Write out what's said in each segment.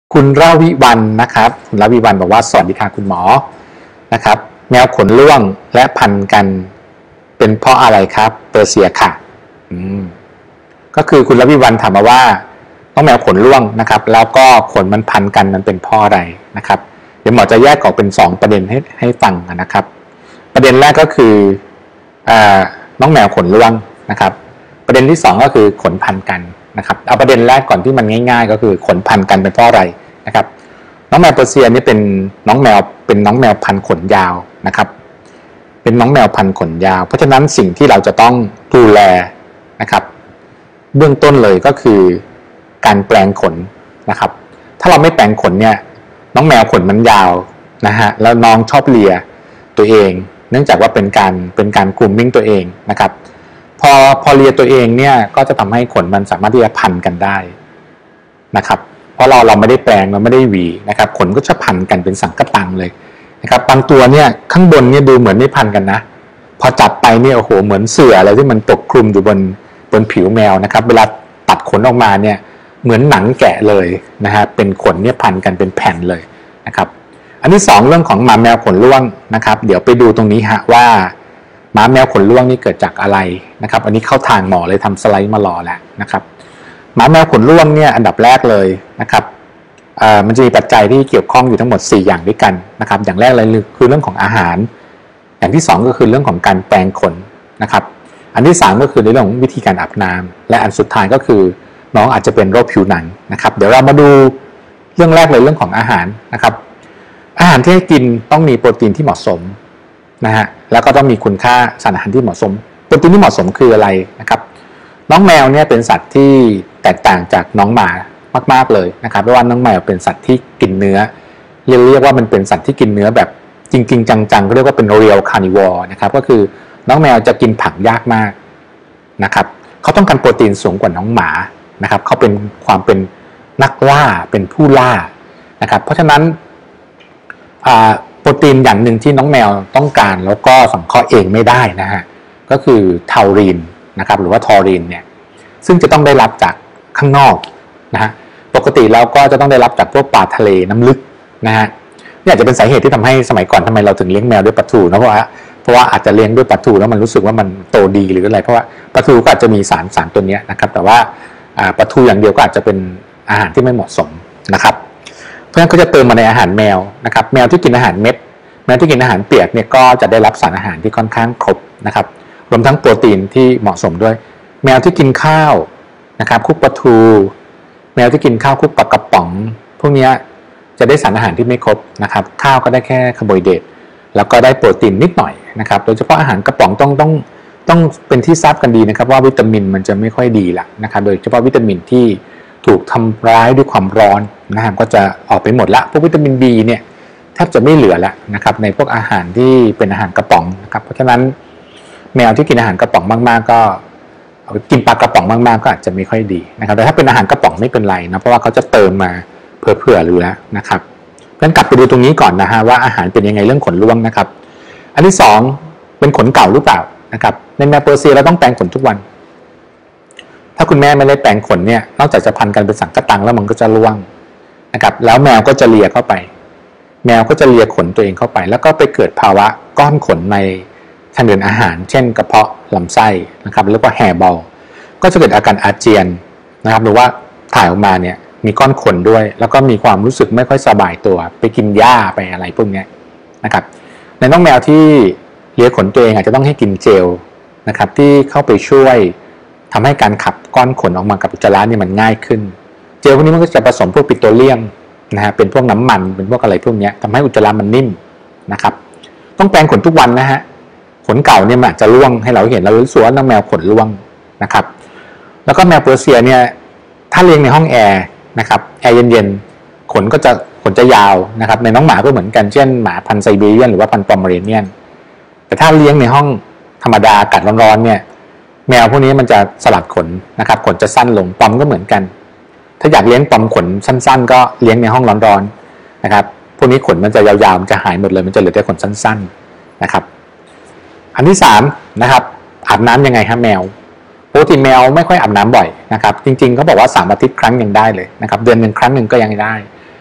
คุณราวิวรรณนะครับคุณราวิวรรณบอกว่าสวัสดีค่ะคุณหมอนะครับแมวขนร่วงและพันกันเป็นเพราะอะไรครับเปอร์เซียค่ะก็คือคุณราวิวรรณถามมาว่าต้องแมวขนร่วงนะครับแล้วก็ขนมันพันกันมันเป็นเพราะอะไรนะครับเดี๋ยวหมอจะแยกออกเป็น2ประเด็นให้ฟังนะครับประเด็นแรกก็คือน้องแมวขนร่วงนะครับประเด็นที่2ก็คือขนพันกันนะครับเอาประเด็นแรกก่อนที่มันง่ายๆก็คือขนพันกันเป็นเพราะอะไรนะครับน้องแมวเปอร์เซียนี่เป็นน้องแมวพันขนยาวนะครับเป็นน้องแมวพันขนยาวเพราะฉะนั้นสิ่งที่เราจะต้องดูแลนะครับเบื้องต้นเลยก็คือการแปลงขนนะครับถ้าเราไม่แปลงขนเนี่ยน้องแมวขนมันยาวนะฮะแล้วน้องชอบเลียตัวเองเนื่องจากว่าเป็นการกรูมมิ่งตัวเองนะครับพอเลียตัวเองเนี่ยก็จะทำให้ขนมันสามารถที่จะพันกันได้นะครับเพราะเราไม่ได้แปลงเราไม่ได้หวีนะครับขนก็จะพันกันเป็นสังกะตังเลยนะครับบางตัวเนี่ยข้างบนเนี่ยดูเหมือนไม่พันกันนะพอจับไปเนี่ยโอ้โหเหมือนเสื่ออะไรที่มันปกคลุมอยู่บนผิวแมวนะครับเวลาตัดขนออกมาเนี่ยเหมือนหนังแกะเลยนะฮะเป็นขนเนี่ยพันกันเป็นแผ่นเลยนะครับอันที่2เรื่องของหมาแมวขนร่วงนะครับเดี๋ยวไปดูตรงนี้ฮะว่าหมาแมวขนร่วงนี่เกิดจากอะไรนะครับอันนี้เข้าทางหมอเลยทำสไลด์มารอแล้วนะครับหมาแมวขนร่วงเนี่ยอันดับแรกเลยนะครับมันจะมีปัจจัยที่เกี่ยวข้องอยู่ทั้งหมด4อย่างด้วยกันนะครับอย่างแรกเลยคือเรื่องของอาหารอย่างที่2ก็คือเรื่องของการแปลงขนนะครับอันที่3ก็คือในเรื่องของวิธีการอาบน้ำและอันสุดท้ายก็คือน้องอาจจะเป็นโรคผิวหนังนะครับเดี๋ยวเรามาดูเรื่องแรกเลยเรื่องของอาหารนะครับอาหารที่ให้กินต้องมีโปรตีนที่เหมาะสมนะฮะแล้วก็ต้องมีคุณค่าสารอาหารที่เหมาะสมโปรตีนที่เหมาะสมคืออะไรนะครับน้องแมวเนี่ยเป็นสัตว์ที่แตกต่างจากน้องหมามากๆเลยนะครับเพราะว่าน้องแมวเป็นสัตว์ที่กินเนื้อเรียกว่ามันเป็นสัตว์ที่กินเนื้อแบบจริงๆจังๆเรียกว่าเป็น real carnivore นะครับก็คือน้องแมวจะกินผักยากมากนะครับเขาต้องการโปรตีนสูงกว่าน้องหมานะครับเขาเป็นความเป็นนักล่าเป็นผู้ล่านะครับเพราะฉะนั้นโปรตีนอย่างหนึ่งที่น้องแมวต้องการแล้วก็สังเคราะห์เองไม่ได้นะฮะก็คือทารีนนะครับหรือว่าทอรีนเนี่ยซึ่งจะต้องได้รับจากข้างนอกนะฮะปกติแล้วก็จะต้องได้รับจากพวกปลาทะเลน้ำลึกนะฮะนี่อาจจะเป็นสาเหตุที่ทำให้สมัยก่อนทำไมเราถึงเลี้ยงแมวด้วยปลาทูนะเพราะว่าอาจจะเลี้ยงด้วยปลาทูแล้วมันรู้สึกว่ามันโตดีหรืออะไรเพราะว่าปลาทูก็อาจจะมีสารตัวนี้นะครับแต่ว่าปลาทูอย่างเดียวก็อาจจะเป็นอาหารที่ไม่เหมาะสมนะครับเพราะฉะนั้นก็จะเติมมาในอาหารแมวนะครับแมวที่กินอาหารเม็ดแมวที่กินอาหารเปียกเนี่ยก็จะได้รับสารอาหารที่ค่อนข้างครบนะครับรวมทั้งโปรตีนที่เหมาะสมด้วยแมวที่กินข้าวนะครับคุกปลาทูแมวที่กินข้าวคุกปลากระป๋องพวกนี้จะได้สารอาหารที่ไม่ครบนะครับข้าวก็ได้แค่คาร์โบไฮเดรตแล้วก็ได้โปรตีนนิดหน่อยนะครับโดยเฉพาะอาหารกระป๋องต้องเป็นที่ทราบกันดีนะครับว่าวิตามินมันจะไม่ค่อยดีละนะครับโดยเฉพาะวิตามินที่ถูกทำร้ายด้วยความร้อนนะครับก็จะออกไปหมดละพวกวิตามิน B เนี่ยแทบจะไม่เหลือแล้วนะครับในพวกอาหารที่เป็นอาหารกระป๋องนะครับเพราะฉะนั้นแมวที่กินอาหารกระป๋องมากๆก็กินปลากระป๋องมากๆก็อาจจะไม่ค่อยดีนะครับแต่ถ้าเป็นอาหารกระป๋องไม่เป็นไรนะเพราะว่าเขาจะเติมมาเผื่อๆอยู่แล้วนะครับเพราะฉะนั้นกลับไปดูตรงนี้ก่อนนะฮะว่าอาหารเป็นยังไงเรื่องขนร่วงนะครับอันที่2เป็นขนเก่าหรือเปล่านะครับในแมวเปอร์เซียเราต้องแปรงขนทุกวันถ้าคุณแม่ไม่ได้แปรงขนเนี่ยนอกจากจะพันกันเป็นสังกะตังแล้วมันก็จะร่วงนะครับแล้วแมวก็จะเลียเข้าไปแมวก็จะเลียขนตัวเองเข้าไปแล้วก็ไปเกิดภาวะก้อนขนในทางเดินอาหารเช่นกระเพาะลำไส้นะครับหรือว่าแฮร์บอลก็จะเกิดอาการอาเจียนนะครับหรือว่าถ่ายออกมาเนี่ยมีก้อนขนด้วยแล้วก็มีความรู้สึกไม่ค่อยสบายตัวไปกินหญ้าไปอะไรพวกนี้นะครับในน้องแมวที่เลียขนตัวเองอาจจะต้องให้กินเจลนะครับที่เข้าไปช่วยทำให้การขับก้อนขนออกมากับอุจจาระนี่มันง่ายขึ้นเจลพวกนี้มันก็จะผสมพวกปิโตรเลียมนะฮะเป็นพวกน้ำมันเป็นพวกอะไรพวกนี้ทำให้อุจจาระมันนิ่มนะครับต้องแปรงขนทุกวันนะฮะขนเก่าเนี่ยมันอาจจะร่วงให้เราเห็นเรารู้สึกว่าน้องแมวขนร่วงนะครับแล้วก็แมวเปอร์เซียเนี่ยถ้าเลี้ยงในห้องแอร์นะครับแอร์เย็นๆขนจะยาวนะครับในน้องหมาก็เหมือนกันเช่นหมาพันธุ์ไซบีเรียนหรือว่าพันธุ์ปอมเมอเรเนียนแต่ถ้าเลี้ยงในห้องธรรมดาอากาศร้อนๆเนี่ยแมวพวกนี้มันจะสลัดขนนะครับขนจะสั้นลงปอมก็เหมือนกันถ้าอยากเลี้ยงปอมขนสั้นๆก็เลี้ยงในห้องร้อนๆนะครับพวกนี้ขนมันจะยาวๆมันจะหายหมดเลยมันจะเหลือแต่ขนสั้นๆนะครับอันที่3นะครับอาบน้ำยังไงฮะแมวปกติแมวไม่ค่อยอาบน้ำบ่อยนะครับจริงๆเขาบอกว่า3 อาทิตย์ครั้งยังได้เลยนะครับเดือนหนึ่งครั้งหนึ่งก็ยังได้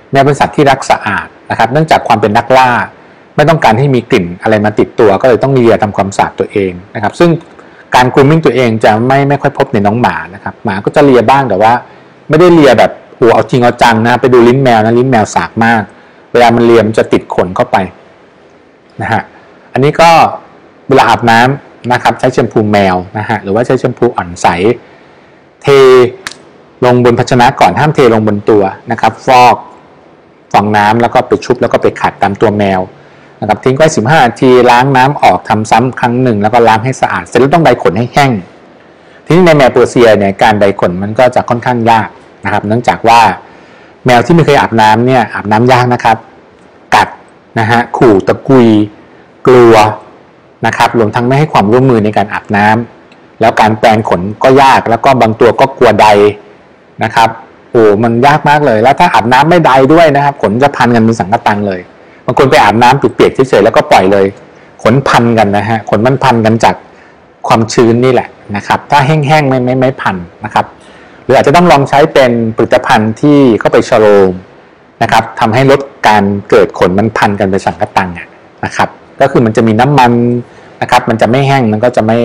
แมวเป็นสัตว์ที่รักสะอาดนะครับเนื่องจากความเป็นนักล่าไม่ต้องการให้มีกลิ่นอะไรมาติดตัวก็เลยต้องเลียทำความสะอาดตัวเองนะครับซึ่งการกรูมมิ่งตัวเองจะไม่ค่อยพบในน้องหมานะครับหมาก็จะเลียบ้างแต่ว่าไม่ได้เลียแบบโอ้เอาจริงเอาจังนะไปดูลิ้นแมวนะลิ้นแมวสากมากเวลามันเลียมันจะติดขนเข้าไปนะฮะอันนี้ก็เวลาอาบน้ำนะครับใช้แชมพูแมวนะฮะหรือว่าใช้แชมพูอ่อนใสเทลงบนภาชนะก่อนห้ามเทลงบนตัวนะครับฟองน้ำแล้วก็ไปชุบแล้วก็ไปขัดตามตัวแมวนะครับทิ้งไว้15 นาทีล้างน้ำออกทำซ้ำครั้งหนึ่งแล้วก็ล้างให้สะอาดเสร็จแล้วต้องไดขนให้แห้งทีนี้ในแมวเปอร์เซียเนี่ยการไดขนมันก็จะค่อนข้างยากนะครับเนื่องจากว่าแมวที่ไม่เคยอาบน้ำเนี่ยอาบน้ำยากนะครับกัดนะฮะขู่ตะกุยกลัวนะครับรวมทั้งไม่ให้ความร่วมมือในการอาบน้ำแล้วการแปรงขนก็ยากแล้วก็บางตัวก็กลัวไดนะครับโอ้มันยากมากเลยแล้วถ้าอาบน้ำไม่ไดด้วยนะครับขนจะพันกันเป็นสังกะตังเลยบางคนไปอาบน้ำเปียกๆเฉยๆแล้วก็ปล่อยเลยขนพันกันนะฮะขนมันพันกันจากความชื้นนี่แหละนะครับถ้าแห้งๆไม่พันนะครับหรืออาจจะต้องลองใช้เป็นผลิตภัณฑ์ที่เข้าไปชโลมนะครับทำให้ลดการเกิดขนมันพันกันเป็นสังกะตังนะครับก็คือมันจะมีน้ำมันนะครับมันจะไม่แห้งมันก็จะไม่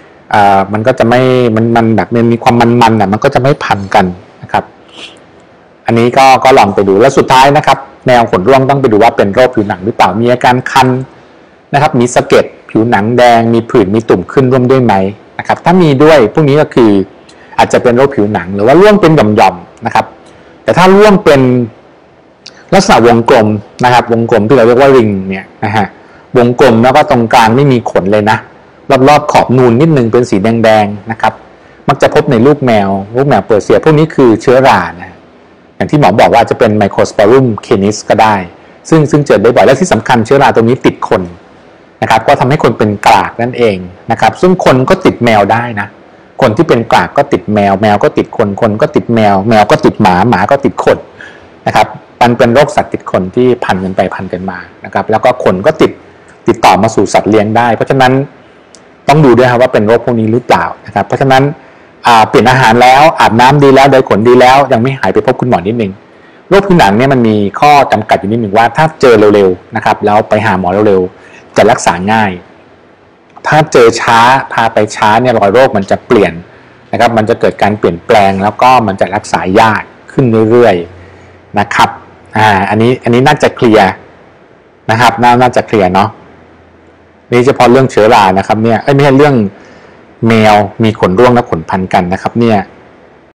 มันแบบมันมีความมันๆมันก็จะไม่พันกันนะครับอันนี้ก็ลองไปดูแล้วสุดท้ายนะครับแมวขนร่วงต้องไปดูว่าเป็นโรคผิวหนังหรือเปล่ามีอาการคันนะครับมีสะเก็ดผิวหนังแดงมีผื่นมีตุ่มขึ้นร่วมด้วยไหมนะครับถ้ามีด้วยพวกนี้ก็คืออาจจะเป็นโรคผิวหนังหรือว่าร่วงเป็นหย่อมๆนะครับแต่ถ้าร่วงเป็นลักษณะวงกลมนะครับวงกลมที่เราเรียกว่าริงเนี่ยนะฮะวงกลมแล้วก็ตรงกลางไม่มีขนเลยนะรอบๆขอบนูนนิดนึงเป็นสีแดงๆนะครับมักจะพบในลูกแมวเปอร์เซียพวกนี้คือเชื้อรานะอย่างที่หมอบอกว่าจะเป็นไมโครสปอรุมเคนิสก็ได้ซึ่งเจอได้บ่อยและที่สำคัญเชื้อราตัวนี้ติดคนนะครับก็ทำให้คนเป็นกรากนั่นเองนะครับซึ่งคนก็ติดแมวได้นะคนที่เป็นกรากก็ติดแมวก็ติดคนก็ติดแมวก็ติดหมาก็ติดคนนะครับมันเป็นโรคสัตว์ติดคนที่พันกันไปพันกันมานะครับแล้วก็คนก็ติดต่อมาสู่สัตว์เลี้ยงได้เพราะฉะนั้นต้องดูด้วยครับว่าเป็นโรคพวกนี้หรือเปล่านะครับเพราะฉะนั้นเปลี่ยนอาหารแล้วอาบน้ำดีแล้วไดขนดีแล้วยังไม่หายไปพบคุณหมอนิดนึงโรคผิวหนังเนี่ยมันมีข้อจำกัดอยู่นิดนึงว่าถ้าเจอเร็วๆนะครับแล้วไปหาหมอเร็วๆจะรักษาง่ายถ้าเจอช้าพาไปช้าเนี่ยรอยโรคมันจะเปลี่ยนนะครับมันจะเกิดการเปลี่ยนแปลงแล้วก็มันจะรักษายากขึ้นเรื่อยๆนะครับอันนี้น่าจะเคลียร์นะครับน่าจะเคลียร์เนาะนี่เฉพาะเรื่องเชื้อรานะครับเนี่ยไม่ใช่เรื่องแมวมีขนร่วงและขนพันกันนะครับเนี่ย